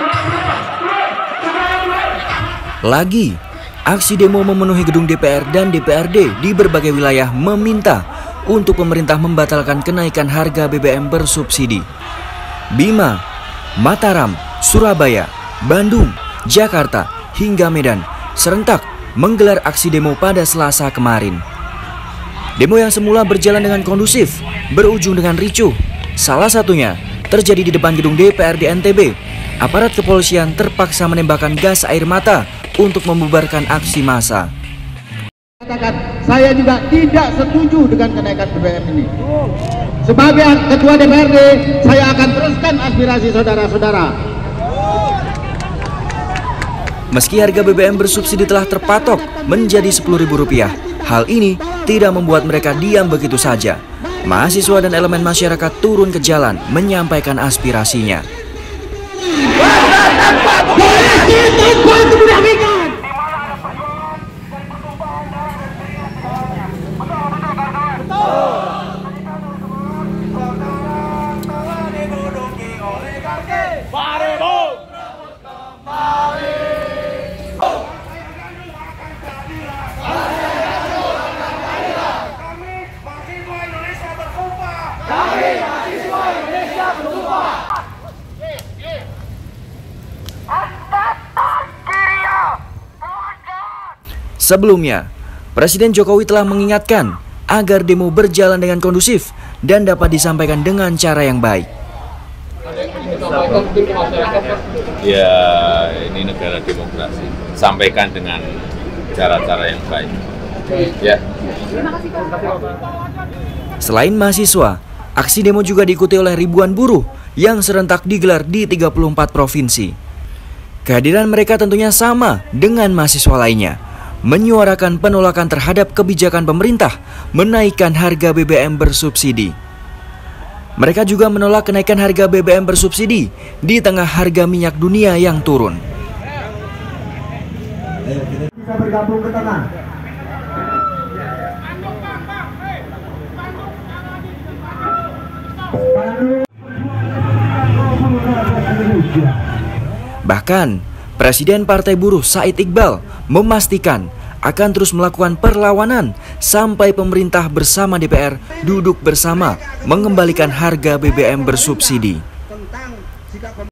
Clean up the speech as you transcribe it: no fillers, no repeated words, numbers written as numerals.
Lagi, aksi demo memenuhi gedung DPR dan DPRD di berbagai wilayah meminta untuk pemerintah membatalkan kenaikan harga BBM bersubsidi. Bima, Mataram, Surabaya, Bandung, Jakarta, hingga Medan serentak menggelar aksi demo pada Selasa kemarin. Demo yang semula berjalan dengan kondusif berujung dengan ricuh. Salah satunya terjadi di depan gedung DPRD NTB. Aparat kepolisian terpaksa menembakkan gas air mata untuk membubarkan aksi massa. Katakan, saya juga tidak setuju dengan kenaikan BBM ini. Sebagai Ketua DPRD, saya akan teruskan aspirasi saudara-saudara. Meski harga BBM bersubsidi telah terpatok menjadi Rp10.000, hal ini tidak membuat mereka diam begitu saja. Mahasiswa dan elemen masyarakat turun ke jalan menyampaikan aspirasinya. Sebelumnya, Presiden Jokowi telah mengingatkan agar demo berjalan dengan kondusif dan dapat disampaikan dengan cara yang baik. Ya, ini negara demokrasi. Sampaikan dengan cara-cara yang baik. Ya. Selain mahasiswa, aksi demo juga diikuti oleh ribuan buruh yang serentak digelar di 34 provinsi. Kehadiran mereka tentunya sama dengan mahasiswa lainnya, menyuarakan penolakan terhadap kebijakan pemerintah menaikkan harga BBM bersubsidi. Mereka juga menolak kenaikan harga BBM bersubsidi di tengah harga minyak dunia yang turun. Bisa bergabung ke tengah. Bahkan, Presiden Partai Buruh Said Iqbal memastikan akan terus melakukan perlawanan sampai pemerintah bersama DPR duduk bersama mengembalikan harga BBM bersubsidi.